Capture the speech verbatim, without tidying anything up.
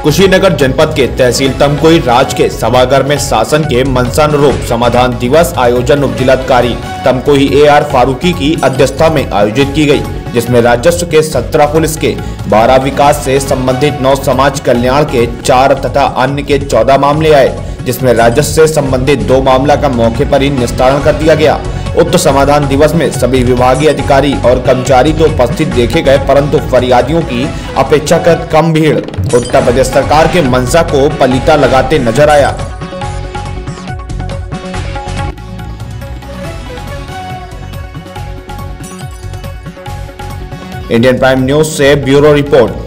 कुशीनगर जनपद के तहसील तमकुही राज के सभागार में शासन के मंशानुरूप समाधान दिवस आयोजन उप जिलाधिकारी तमकुही ए आर फारूकी की अध्यक्षता में आयोजित की गई, जिसमें राजस्व के सत्रह, पुलिस के बारह, विकास से संबंधित नौ, समाज कल्याण के चार तथा अन्य के चौदह मामले आए, जिसमें राजस्व से संबंधित दो मामला का मौके पर ही निस्तारण कर दिया गया। उक्त समाधान दिवस में सभी विभागीय अधिकारी और कर्मचारी तो उपस्थित देखे गए, परंतु फरियादियों की अपेक्षाकृत कम भीड़ उत्तर प्रदेश सरकार के मंशा को पलीता लगाते नजर आया। इंडियन प्राइम न्यूज से ब्यूरो रिपोर्ट।